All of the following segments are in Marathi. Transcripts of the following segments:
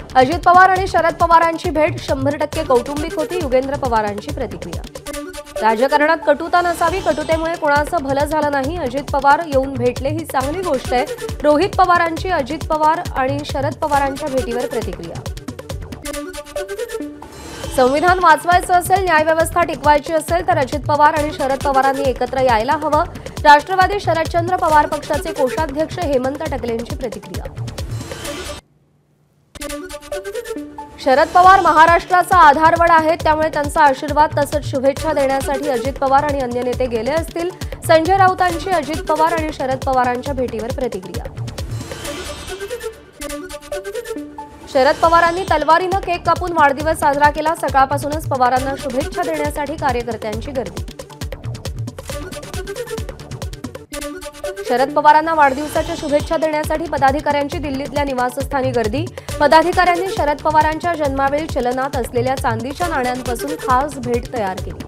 अजित पवार आणि शरद पवारांची भेट 100% कौटुंबिक होती, युगेंद्र पवारांची प्रतिक्रिया। राजकारणात कटुता नसावी, कटुतेमुळे कोणाचं भलं झालं नाही, अजित पवार येऊन भेटले ही चांगली गोष्ट आहे। रोहित पवारांची अजित पवार आणि शरद पवारांच्या भेटीवर प्रतिक्रिया। संविधान वाचवायचं असेल, न्यायव्यवस्था टिकवायची असेल तर अजित पवार आणि शरद पवारांनी एकत्र यायला हवं। राष्ट्रवादी शरदचंद्र पवार पक्षाचे कोषाध्यक्ष हेमंत टकलेंची प्रतिक्रिया। शरद पवार महाराष्ट्राचा आधारवड आहेत, त्यामुळे त्यांचा आशीर्वाद तसंच शुभेच्छा देण्यासाठी अजित पवार आणि अन्य नेते गेले असतील। संजय राऊतांची अजित पवार आणि शरद पवारांच्या भेटीवर प्रतिक्रिया। शरद पवारांनी तलवारीनं केक कापून वाढदिवस साजरा केला, सकाळपासूनच पवारांना शुभेच्छा देण्यासाठी कार्यकर्त्यांची गर्दी। शरद पवारांना वाढदिवसाच्या शुभेच्छा देण्यासाठी पदाधिकाऱ्यांची दिल्लीतल्या निवासस्थानी गर्दी। पदाधिकाऱ्यांनी शरद पवारांच्या जन्मावेळी चलनात असलेल्या चांदीच्या नाण्यांपासून खास भेट तयार केली।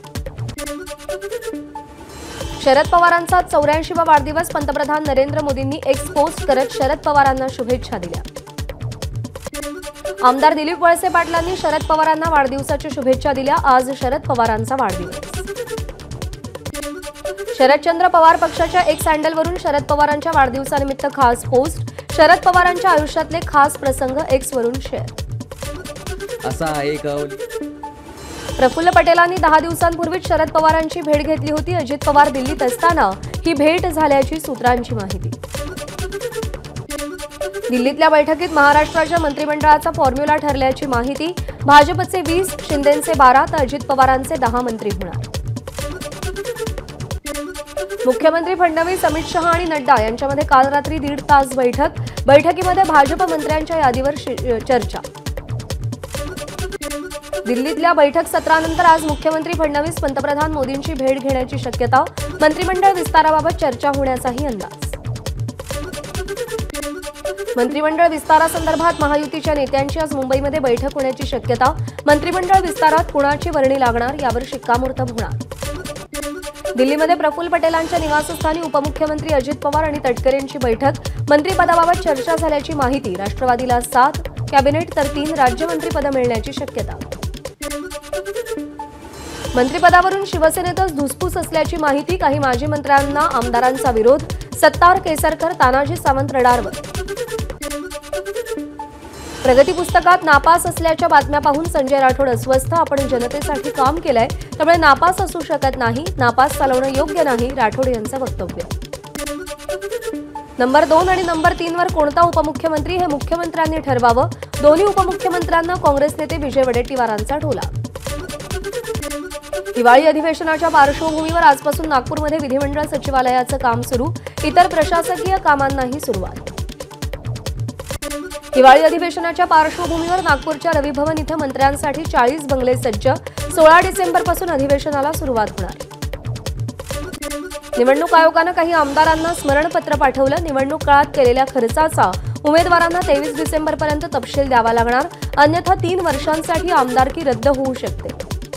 शरद पवारांचा 84वा वाढदिवस पंतप्रधान नरेंद्र मोदींनी एक्स पोस्ट करत शरद पवारांना शुभेच्छा दिल्या। आमदार दिलीप वळसे पाटलांनी शरद पवारांना वाढदिवसाच्या शुभेच्छा दिल्या। आज शरद पवारांचा वाढदिवस। शरदचंद्र पवार पक्षाच्या एक्स हँडलवरून शरद पवारांच्या वाढदिवसानिमित्त खास पोस्ट। शरद पवारांच्या आयुष्यातले खास प्रसंग एक्स वरून शेअर। असा एक प्रफुल्ल पटेलांनी 10 दिवसांपूर्वीच शरद पवारांची भेट घेतली होती। अजित पवार दिल्लीत असताना ही भेट झाल्याची सूत्रांची माहिती। दिल्लीतल्या बैठकीत महाराष्ट्राच्या मंत्रिमंडळाचा फॉर्म्युला ठरल्याची माहिती। भाजपचे 20, शिंदेंचे 12 तर अजित पवारांचे 10 मंत्री होणार। मुख्यमंत्री फडणवीस, अमित शहा आणि नड्डा यांच्यामध्ये काल रात्री 1.5 तास बैठक। बैठकीमध्ये भाजप मंत्र्यांच्या यादीवर चर्चा। दिल्लीतल्या बैठक सत्रानंतर आज मुख्यमंत्री फडणवीस पंतप्रधान मोदींची भेट घेण्याची शक्यता। मंत्रिमंडळ विस्ताराबाबत चर्चा होण्याचाही अंदाज। मंत्रिमंडळ विस्तारासंदर्भात महायुतीच्या नेत्यांची आज मुंबईमध्ये बैठक होण्याची शक्यता। मंत्रिमंडळ विस्तारात कुणाची वर्णी लागणार यावर शिक्कामोर्तब होणार। दिल्लीमध्ये प्रफुल्ल पटेलांच्या निवासस्थानी उपमुख्यमंत्री अजित पवार आणि तटकरेंची बैठक। मंत्रिपदाबाबत चर्चा झाल्याची माहिती। राष्ट्रवादीला 7 कॅबिनेट तर 3 राज्यमंत्रीपदं मिळण्याची शक्यता। मंत्रिपदावरून शिवसेनेतच धुसफूस असल्याची माहिती। काही माजी मंत्र्यांना आमदारांचा विरोध। सत्तार, केसरकर, तानाजी सावंत रडारवर। प्रगती पुस्तकात नापास असल्याच्या बातम्या पाहून संजय राठोड अस्वस्थ। आपण जनतेसाठी काम केलंय, त्यामुळे नापास असू शकत नाही, नापास चालवणं योग्य नाही, राठोड यांचं वक्तव्य। नंबर 2 आणि नंबर 3 वर कोणता उपमुख्यमंत्री हे मुख्यमंत्र्यांनी ठरवावं। दोन्ही उपमुख्यमंत्र्यांना काँग्रेस नेते विजय वडेट्टीवारांचा टोला। हिवाळी अधिवेशनाच्या पार्श्वभूमीवर आजपासून नागपूरमध्ये विधिमंडळ सचिवालयाचं काम सुरू। इतर प्रशासकीय कामांनाही सुरुवात। हिवाळी अधिवेशनाच्या पार्श्वभूमीवर नागपूरच्या रवी भवन इथं मंत्र्यांसाठी 40 बंगले सज्ज। 16 डिसेंबरपासून अधिवेशनाला सुरुवात होणार। निवडणूक आयोगानं काही आमदारांना स्मरणपत्र पाठवलं। निवडणूक काळात केलेल्या खर्चाचा उमेदवारांना 23 डिसेंबरपर्यंत तपशील द्यावा लागणार, अन्यथा 3 वर्षांसाठी आमदारकी रद्द होऊ शकते।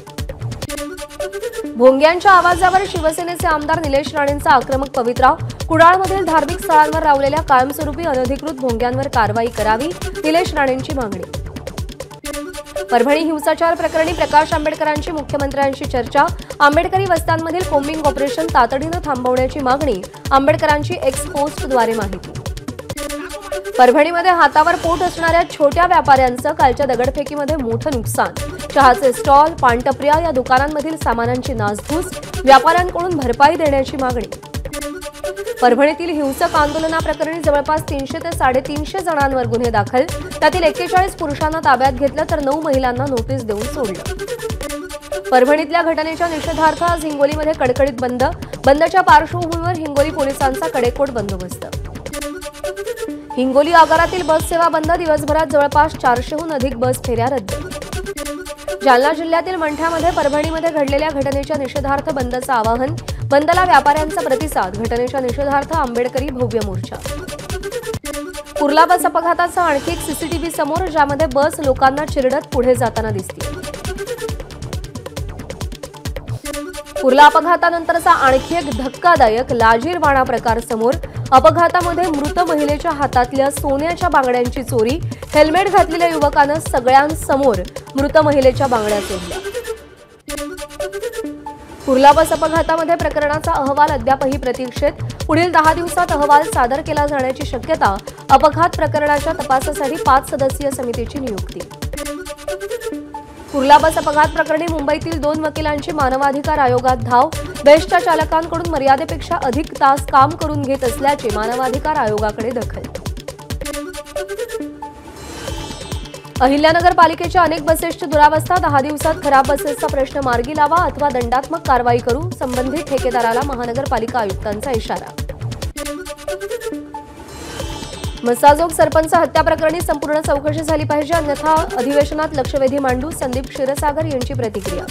भोंग्यांच्या आवाजावर शिवसेनेचे आमदार निलेश राणेंचा आक्रमक पवित्रा। कुडाळमधील धार्मिक स्थळांवर लावलेल्या कायमस्वरूपी अनधिकृत भोंग्यांवर कारवाई करावी, निलेश राणेंची मागणी। परभणी हिंसाचार प्रकरणी प्रकाश आंबेडकरांची मुख्यमंत्र्यांशी चर्चा। आंबेडकरी वस्त्यांमधील कोम्बिंग ऑपरेशन तातडीनं थांबवण्याची मागणी। आंबेडकरांची एक्स पोस्टद्वारे माहिती। परभणीमध्ये हातावर पोट असणाऱ्या छोट्या व्यापाऱ्यांचं कालच्या दगडफेकीमध्ये मोठं नुकसान। चहाचे स्टॉल, पानटपऱ्या या दुकानांमधील सामानांची नासधूस। व्यापाऱ्यांकडून भरपाई देण्याची मागणी। परभणीतील हिंसक आंदोलनाप्रकरणी जवळपास 300 ते 350 जणांवर गुन्हे दाखल। त्यातील 41 पुरुषांना ताब्यात घेतलं तर 9 महिलांना नोटीस देऊन सोडलं। परभणीतल्या घटनेच्या निषेधार्थ आज हिंगोलीमध्ये कडकडीत बंद। बंदच्या पार्श्वभूमीवर हिंगोली पोलिसांचा कडेकोट बंदोबस्त। हिंगोली आगारातील बस सेवा बंद। दिवसभरात जवळपास 400हून अधिक बस फेऱ्या रद्द। जालना जिल्ह्यातील मंठ्यामध्ये परभणीमध्ये घडलेल्या घटनेच्या निषेधार्थ बंदचं आवाहन। बंदला व्यापाऱ्यांचा प्रतिसाद। घटनेच्या निषेधार्थ आंबेडकरी भव्य मोर्चा। कुर्ला बस अपघाताचा आणखी एक सीसीटीव्ही समोर, ज्यामध्ये बस लोकांना चिरडत पुढे जाताना दिसते। कुर्ला अपघातानंतरचा आणखी एक धक्कादायक लाजीरवाणा प्रकार समोर। अपघातामध्ये मृत महिलेच्या हातातल्या सोन्याच्या बांगड्यांची चोरी, हेल्मेट घातलेल्या युवकानं सगळ्यांसमोर मृत महिलेच्या बांगड्या चोरल्या। कुर्ला बस अपघातामध्ये प्रकरणाचा अहवाल अद्यापही प्रतीक्षेत, पुढील 10 दिवसात अहवाल सादर केला जाण्याची शक्यता। अपघात प्रकरणाच्या तपासासाठी 5 सदस्यीय समितीची नियुक्ती। कुर्ला बस अपघात प्रकरणी मुंबईतील 2 वकिलांची मानवाधिकार आयोगात धाव, बेस्टच्या चालकांकडून मर्यादेपेक्षा अधिक तास काम करून घेत असल्याची मानवाधिकार आयोगाकडे दखल। अहिल्यानगर पालिकेच्या अनेक बसेसची दुरावस्था, 10 दिवसात खराब बसेसचा प्रश्न मार्गी लावा अथवा दंडात्मक कारवाई करू, संबंधित ठेकेदाराला महानगरपालिका आयुक्तांचा इशारा। मसाजोग सरपंच हत्या प्रकरणी संपूर्ण चौकशी झाली पाहिजे, अन्यथा अधिवेशनात लक्षवेधी मांडू, संदीप क्षीरसागर यांची प्रतिक्रिया।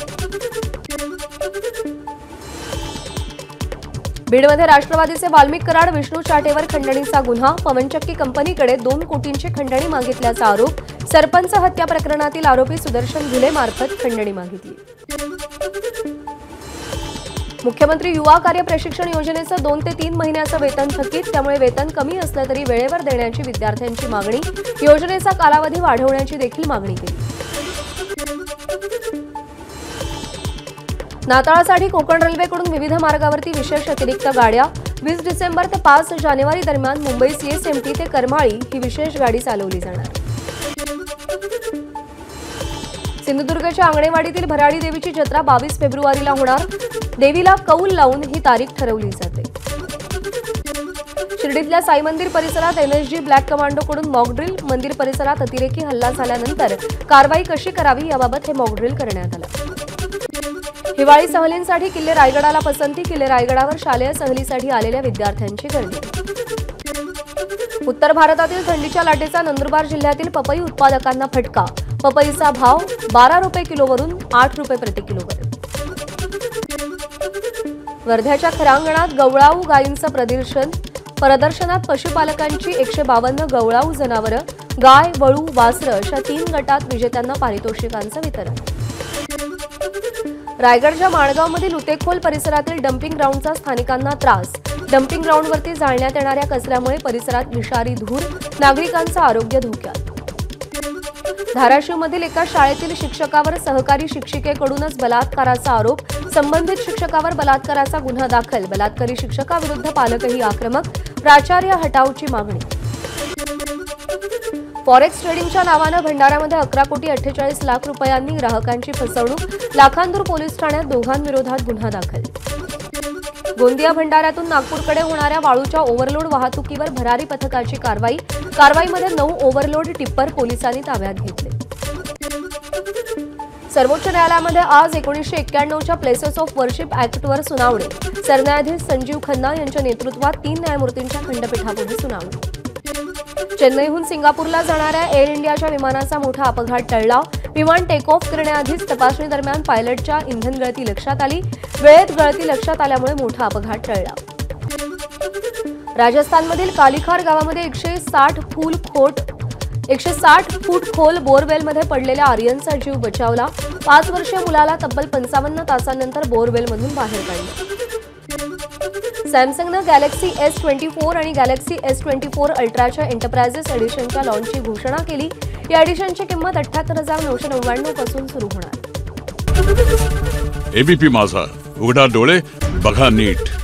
बीडमध्ये राष्ट्रवादीचे वाल्मिक कराड, विष्णू चाटेवर खंडणीचा गुन्हा, पवनचक्की कंपनीकडे 2 कोटींची खंडणी मागितल्याचा आरोप, सरपंच हत्या प्रकरणातील आरोपी सुदर्शन घुले मार्फत खंडणी मागितली। मुख्यमंत्री युवा कार्य प्रशिक्षण योजनेचं 2 ते 3 महिन्याचं वेतन थकीत, त्यामुळे वेतन कमी असलं तरी वेळेवर देण्याची विद्यार्थ्यांची मागणी, योजनेचा कालावधी वाढवण्याची देखील मागणी केली। नाताळासाठी कोकण रेल्वेकडून विविध मार्गावरती विशेष अतिरिक्त गाड्या, 20 डिसेंबर ते 5 जानेवारी दरम्यान मुंबई CSMT ते करमाळी ही विशेष गाडी चालवली जाणार। सिंधुदुर्गच्या आंगणेवाडीतील भराडी देवीची जत्रा 22 फेब्रुवारीला होणार, देवीला कौल लावून ही तारीख ठरवली जाते। शिर्डीतल्या साई मंदिर परिसरात NSG ब्लॅक कमांडोकडून मॉकड्रिल, मंदिर परिसरात अतिरेकी हल्ला झाल्यानंतर कारवाई कशी करावी याबाबत हे मॉकड्रिल करण्यात आलं। हिवाळी सहलींसाठी किल्ले रायगडाला पसंती, किल्ले रायगडावर शालेय सहलीसाठी आलेल्या विद्यार्थ्यांची गर्दी। उत्तर भारतातील थंडीच्या लाटेचा नंदुरबार जिल्ह्यातील पपई उत्पादकांना फटका, पपईचा भाव 12 रुपये किलोवरून 8 रुपये प्रति किलोवर। वर्ध्याच्या खरांगणात गवळाऊ गायींचं प्रदर्शनात पशुपालकांची 152 गवळाऊ जनावरं, गाय, वळू, वासरं अशा 3 गटात विजेत्यांना पारितोषिकांचं वितरण। रायगडच्या माणगावमधील उतेखोल परिसरातील डम्पिंग ग्राउंडचा स्थानिकांना त्रास, डम्पिंग ग्राउंडवरती जाळण्यात येणाऱ्या कचऱ्यामुळे परिसरात विषारी धूर, नागरिकांचं आरोग्य धोक्यात। धाराशिवमधील एका शाळेतील शिक्षकावर सहकारी शिक्षिकेकडूनच बलात्काराचा आरोप, संबंधित शिक्षकावर बलात्काराचा गुन्हा दाखल, बलात्कारी शिक्षकाविरुद्ध पालकही आक्रमक, प्राचार्य हटावची मागणी। फॉरेक्स ट्रेडिंगच्या नावानं भंडाऱ्यामध्ये 11 कोटी 48 लाख रुपयांनी ग्राहकांची फसवणूक, लाखांदूर पोलीस ठाण्यात दोघांविरोधात गुन्हा दाखल। गोंदिया भंडाऱ्यातून नागपूरकडे होणाऱ्या वाळूच्या ओव्हरलोड वाहतुकीवर भरारी पथकाची कारवाईमध्ये 9 ओव्हरलोड टिप्पर पोलिसांनी ताब्यात घेतले। सर्वोच्च न्यायालयामध्ये आज 1991च्या प्लेसेस ऑफ वर्शिप ऍक्टवर सुनावणी, सरन्यायाधीश संजीव खन्ना यांच्या नेतृत्वात 3 न्यायमूर्तींच्या खंडपीठापुढे सुनावणी। चेन्नईहून सिंगापूरला जाणाऱ्या एअर इंडियाच्या विमानाचा मोठा अपघात टळला, विमान टेक ऑफ करण्याआधीच तपासणी दरम्यान पायलटच्या इंधन गळती लक्षात आली, वेळेत गळती लक्षात आल्यामुळे मोठा अपघात टळला। राजस्थानमधील कालिखार गावामध्ये 160 फूट खोल बोरवेलमध्ये पडलेल्या आर्यनचा जीव बचावला, 5 वर्षीय मुलाला तब्बल 55 तासांनंतर बोरवेलमधून बाहेर काढले। सॅमसंगनं गॅलेक्सी S24 आणि गॅलेक्सी S24 अल्ट्राच्या एंटरप्राइजेस एडिशनच्या लॉन्चची घोषणा केली, या एडिशनची किंमत 78,999 पासून सुरू होणार। एबीपी माझा, उघडा डोळे बघा नीट।